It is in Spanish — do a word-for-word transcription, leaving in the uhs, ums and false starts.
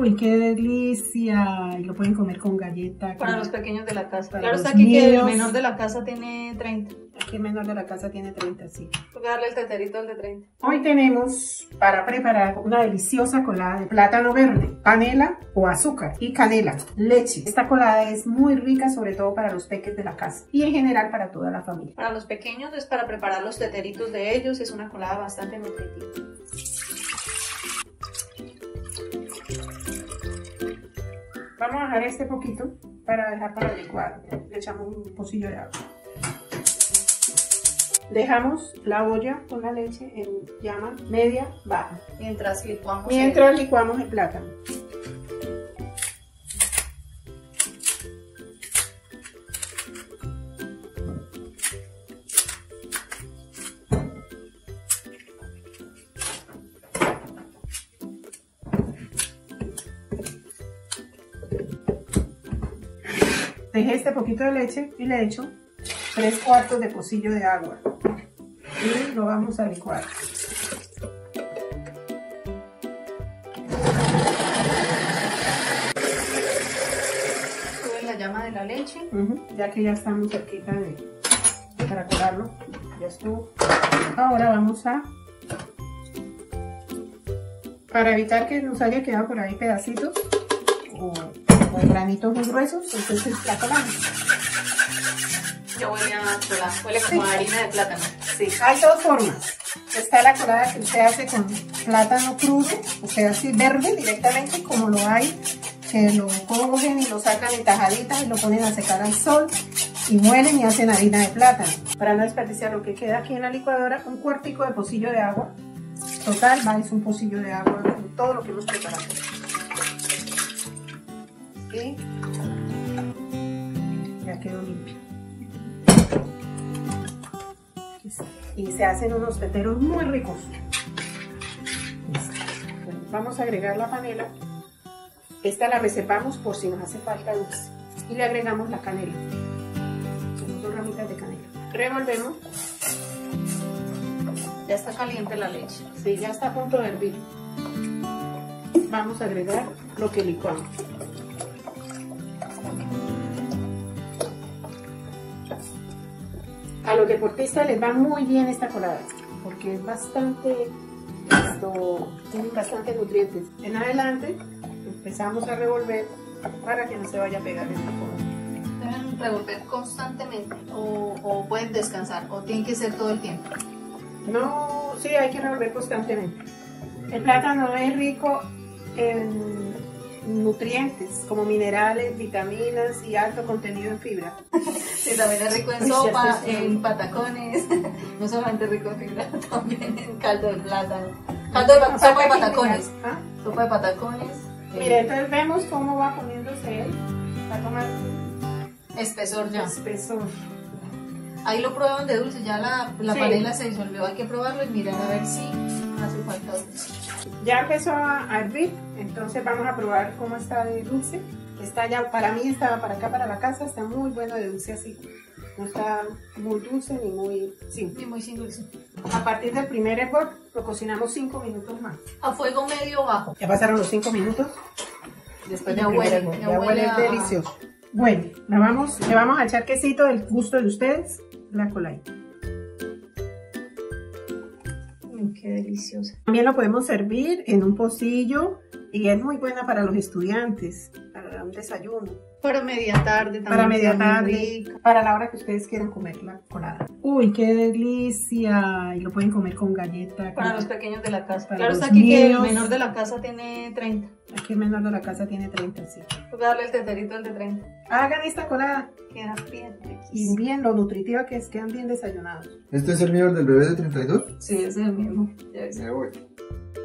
Uy, qué delicia. Y lo pueden comer con galleta. Para los pequeños de la casa. Para Claro los está aquí que el niños. menor de la casa tiene treinta. Aquí el menor de la casa tiene treinta, sí. Voy a darle el teterito al de treinta. Hoy tenemos para preparar una deliciosa colada de plátano verde, panela o azúcar y canela, leche. Esta colada es muy rica, sobre todo para los peques de la casa y en general para toda la familia. Para los pequeños es para preparar los teteritos de ellos. Es una colada bastante nutritiva. Vamos a dejar este poquito para dejar para licuar. Le echamos un pocillo de agua. Dejamos la olla con la leche en llama media baja. Mientras licuamos. Mientras el... licuamos el plátano. Dejé este poquito de leche y le echo tres cuartos de pocillo de agua y lo vamos a licuar. Sube la llama de la leche. Uh-huh. Ya que ya está muy cerquita de, para colarlo, ya estuvo. Ahora vamos a, para evitar que nos haya quedado por ahí pedacitos o, o granitos muy gruesos, entonces la colamos. Ya huele a cola, huele como Sí. a harina de plátano. Sí, hay dos formas. Está la colada que usted hace con plátano crudo, o sea, así verde directamente, como lo hay, que lo cogen y lo sacan en tajaditas y lo ponen a secar al sol y muelen y hacen harina de plátano. Para no desperdiciar lo que queda aquí en la licuadora, un cuartico de pocillo de agua. Total, va es un pocillo de agua con todo lo que hemos preparado. Y ya quedó limpio. Y se hacen unos teteros muy ricos. Bueno, vamos a agregar la panela. Esta la reservamos por si nos hace falta dulce. Y le agregamos la canela. Son dos ramitas de canela. Revolvemos. Ya está caliente la leche. Sí, ya está a punto de hervir. Vamos a agregar lo que licuamos. A los deportistas les va muy bien esta colada porque es bastante, esto, tienen bastante nutrientes. En adelante empezamos a revolver para que no se vaya a pegar esta colada. Deben revolver constantemente o, o pueden descansar o tienen que ser todo el tiempo. No, sí, hay que revolver constantemente. El plátano es rico en nutrientes como minerales, vitaminas y alto contenido en fibra. Sí, también es rico en Uy, sopa, sí, sí, sí. en patacones, no solamente rico en fibra, también en caldo de plátano. Caldo de pa- sopa de patacones. ¿Ah? Sopa de patacones. Mira, entonces vemos cómo va poniéndose él. Va a tomar Espesor ya. espesor. Ahí lo prueban de dulce, ya la, la Sí. panela se disolvió, hay que probarlo y mirar a ver si hace falta dulce. Ya empezó a a hervir, entonces vamos a probar cómo está de dulce. Está ya, para mí estaba para acá, para la casa, está muy bueno de dulce así. No está muy dulce ni muy simple. Y muy sin dulce. A partir del primer hervor lo cocinamos cinco minutos más. A fuego medio bajo. Ya pasaron los cinco minutos. Después Ya del primer huele, hervor. ya ya huele huele a- delicioso. Bueno, la vamos, le vamos a echar quesito del gusto de ustedes. La coladita. Mm, qué deliciosa. También lo podemos servir en un pocillo y es muy buena para los estudiantes, para un desayuno, Para media tarde también. para media queda muy tarde, rica. para la hora que ustedes quieran comer la colada. Uy, qué delicia. Y lo pueden comer con galleta. Para con- los pequeños de la casa. Para Claro los está aquí que el niños. menor de la casa tiene treinta. Aquí el menor de la casa tiene treinta, sí. Voy a darle el teterito al de treinta. Hagan esta colada Queda bien y riquísimo. bien lo nutritiva que es, quedan bien desayunados. ¿Este es el mío, el del bebé de treinta y dos? Sí, ese es el mismo. Ya ves. Me voy.